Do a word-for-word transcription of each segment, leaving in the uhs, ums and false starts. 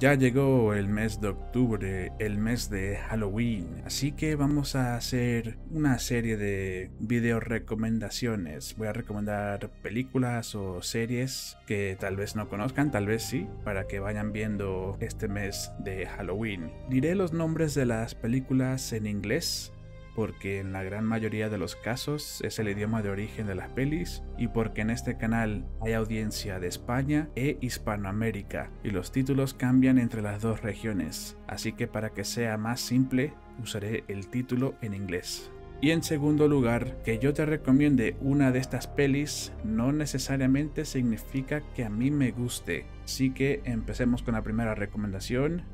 Ya llegó el mes de octubre, el mes de Halloween, así que vamos a hacer una serie de video recomendaciones. Voy a recomendar películas o series que tal vez no conozcan, tal vez sí, para que vayan viendo este mes de Halloween. Diré los nombres de las películas en inglés, porque en la gran mayoría de los casos es el idioma de origen de las pelis y porque en este canal hay audiencia de España e Hispanoamérica y los títulos cambian entre las dos regiones, así que para que sea más simple usaré el título en inglés. Y en segundo lugar, que yo te recomiende una de estas pelis no necesariamente significa que a mí me guste, así que empecemos con la primera recomendación.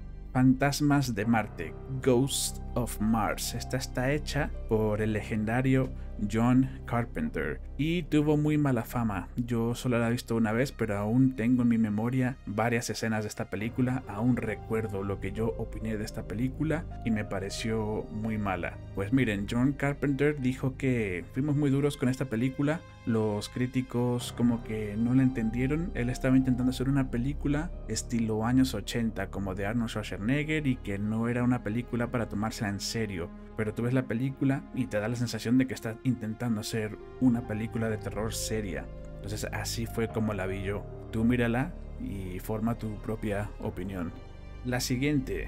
Fantasmas de Marte, Ghosts of Mars. Esta está hecha por el legendario John Carpenter y tuvo muy mala fama. Yo solo la he visto una vez, pero aún tengo en mi memoria varias escenas de esta película. Aún recuerdo lo que yo opiné de esta película y me pareció muy mala. Pues miren, John Carpenter dijo que fuimos muy duros con esta película. Los críticos como que no la entendieron. Él estaba intentando hacer una película estilo años ochenta, como de Arnold Schwarzenegger, y que no era una película para tomársela en serio. Pero tú ves la película y te da la sensación de que está intentando hacer una película de terror seria. Entonces así fue como la vi yo. Tú mírala y forma tu propia opinión. La siguiente,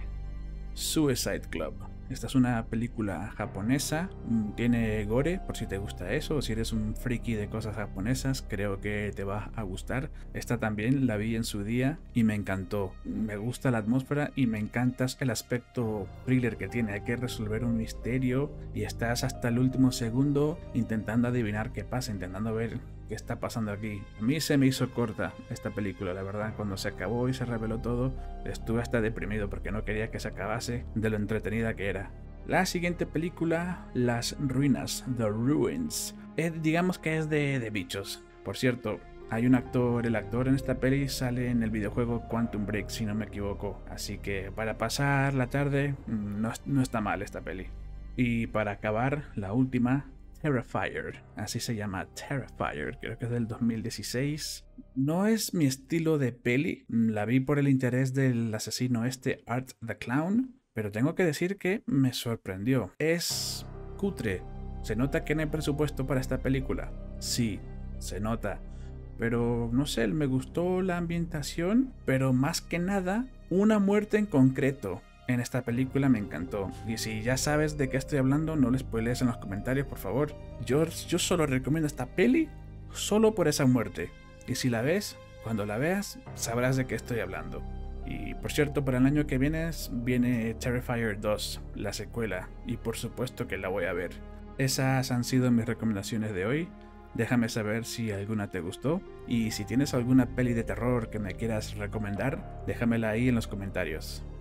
Suicide Club. Esta es una película japonesa, tiene gore, por si te gusta eso, o si eres un friki de cosas japonesas, creo que te va a gustar. Esta también la vi en su día y me encantó. Me gusta la atmósfera y me encanta el aspecto thriller que tiene. Hay que resolver un misterio y estás hasta el último segundo intentando adivinar qué pasa, intentando ver qué está pasando aquí. A mí se me hizo corta esta película, la verdad. Cuando se acabó y se reveló todo, estuve hasta deprimido porque no quería que se acabase de lo entretenida que era. La siguiente película, Las Ruinas, The Ruins. Eh, digamos que es de, de bichos. Por cierto, hay un actor, el actor en esta peli sale en el videojuego Quantum Break, si no me equivoco. Así que para pasar la tarde, no, no está mal esta peli. Y para acabar, la última, Terrifier, así se llama, Terrifier, creo que es del dos mil dieciséis. No es mi estilo de peli, la vi por el interés del asesino este, Art the Clown, pero tengo que decir que me sorprendió. Es cutre, se nota que no hay presupuesto para esta película, sí, se nota, pero no sé, me gustó la ambientación, pero más que nada, una muerte en concreto. En esta película me encantó. Y si ya sabes de qué estoy hablando, no lo spoilees en los comentarios, por favor. Yo, yo solo recomiendo esta peli solo por esa muerte. Y si la ves, cuando la veas, sabrás de qué estoy hablando. Y por cierto, para el año que viene viene Terrifier dos, la secuela. Y por supuesto que la voy a ver. Esas han sido mis recomendaciones de hoy. Déjame saber si alguna te gustó. Y si tienes alguna peli de terror que me quieras recomendar, déjamela ahí en los comentarios.